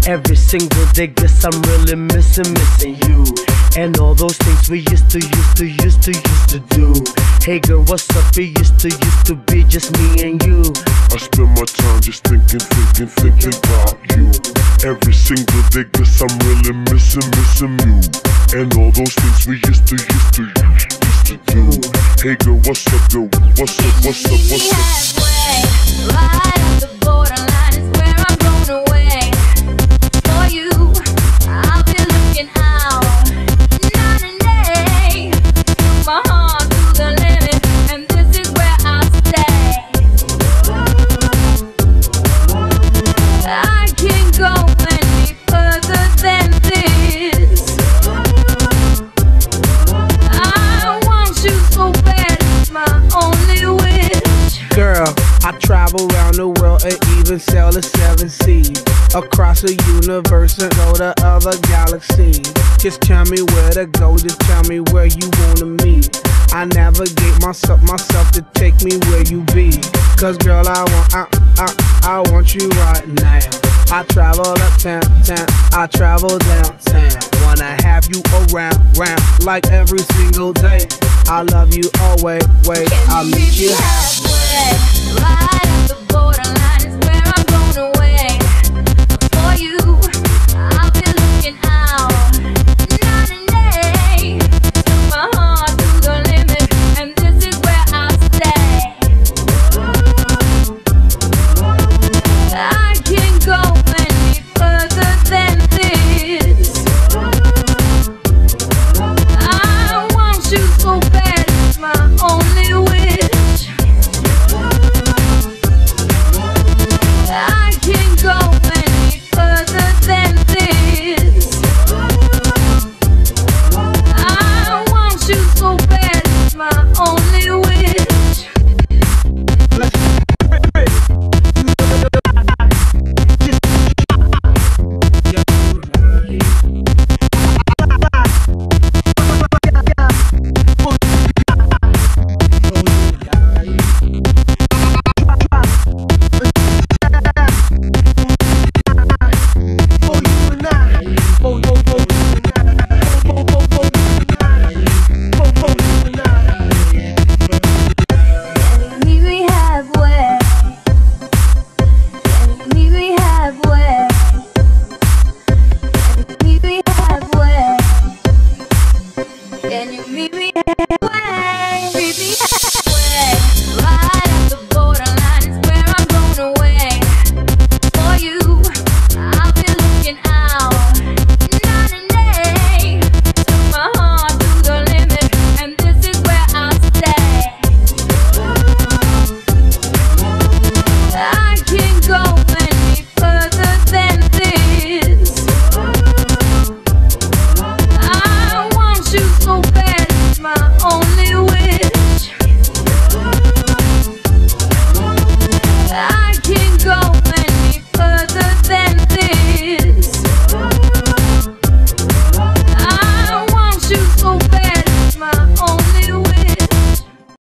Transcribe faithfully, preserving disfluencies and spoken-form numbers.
Every single day, guess I'm really missing, missing you. And all those things we used to, used to, used to, used to do. Hey girl, what's up? It used to, used to be just me and you. I spend my time just thinking, thinking, thinking about you. Every single day, guess I'm really missing, missing you. And all those things we used to, used to, used to do. Hey girl, what's up, girl? What's up, what's up, what's up? Halfway, right at the borderline is where I'm blown away. For you, I'll be looking out night and day. My heart to the limit, and this is where I'll stay. I can't go any further than this. I want you so bad, it's my only wish. Girl, I travel around the world and even sail the seven seas. Across the universe and go to other galaxies. Just tell me where to go, just tell me where you wanna meet. I navigate myself, myself to take me where you be. Cause girl, I want, I, I, I want you right now. I travel uptown, town, I travel downtown. Wanna have you around, round, like every single day. I love you always, wait, I'll meet you halfway. Right at the borderline is where I'm blown away. For you,